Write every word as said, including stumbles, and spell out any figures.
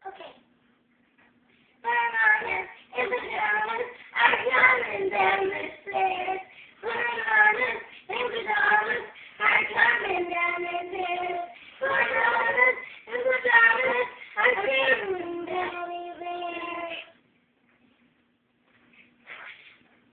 Okay. Bananas in pajamas are coming down the stairs.